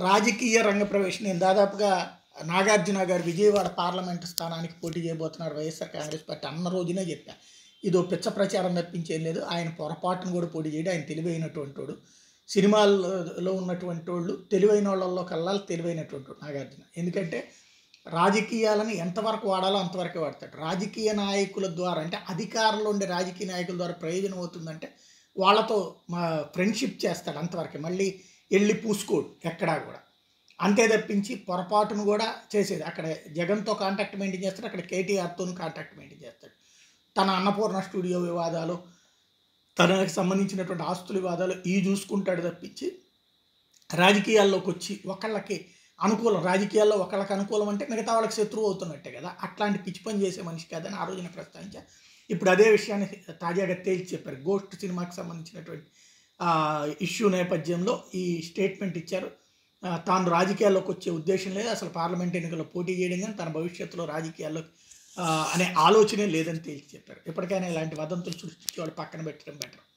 రాజకీయ రంగ ప్రవేశం నేను దాదాపుగా నాగార్జున గారు విజయవాడ పార్లమెంటు స్థానానికి పోటీ చేయబోతున్నారు వైఎస్ఆర్ కాంగ్రెస్ పార్టీ అన్న రోజునే చెప్పా. ఇదో పిచ్చ ప్రచారం తప్పించేం లేదు. ఆయన పొరపాటును కూడా పోటీ చేయడం. ఆయన తెలివైనటువంటి వాడు. సినిమాల్లో ఉన్నటువంటి వాళ్ళు తెలివైన వాళ్ళల్లో కల్లా తెలివైనటువంటి వాడు నాగార్జున. ఎందుకంటే రాజకీయాలను ఎంతవరకు వాడాలో అంతవరకే వాడతాడు. రాజకీయ నాయకుల ద్వారా అంటే అధికారంలో ఉండే రాజకీయ నాయకుల ద్వారా ప్రయోజనం అవుతుందంటే వాళ్ళతో ఫ్రెండ్షిప్ చేస్తాడు అంతవరకే. మళ్ళీ వెళ్ళి పూసుకోడు ఎక్కడా కూడా. అంతే తప్పించి పొరపాటును కూడా చేసేది. అక్కడ జగన్తో కాంటాక్ట్ మెయింటైన్ చేస్తాడు, అక్కడ కేటీఆర్తోనూ కాంటాక్ట్ మెయింటైన్ చేస్తాడు. తన అన్నపూర్ణ స్టూడియో వివాదాలు, తనకు సంబంధించినటువంటి ఆస్తుల వివాదాలు చూసుకుంటాడు తప్పించి రాజకీయాల్లోకి వచ్చి ఒకళ్ళకి అనుకూలం, రాజకీయాల్లో ఒకళ్ళకి అనుకూలం అంటే మిగతా వాళ్ళకి శత్రువు అవుతున్నట్టే కదా. అట్లాంటి పిచ్చి పని చేసే మనిషి కాదని ఆ రోజున ప్రస్తావించా. ఇప్పుడు అదే విషయాన్ని తాజాగా తేల్చి చెప్పారు. గోస్ట్ సినిమాకి సంబంధించినటువంటి ఇష్యూ నేపథ్యంలో ఈ స్టేట్మెంట్ ఇచ్చారు. తాను రాజకీయాల్లోకి వచ్చే ఉద్దేశం లేదు, అసలు పార్లమెంట్ ఎన్నికల్లో పోటీ చేయడం కానీ తన భవిష్యత్తులో రాజకీయాల్లో అనే ఆలోచనే లేదని తేల్చి చెప్పారు. ఎప్పటికైనా ఇలాంటి వదంతులు సృష్టించి వాళ్ళు పక్కన పెట్టడం బెటర్.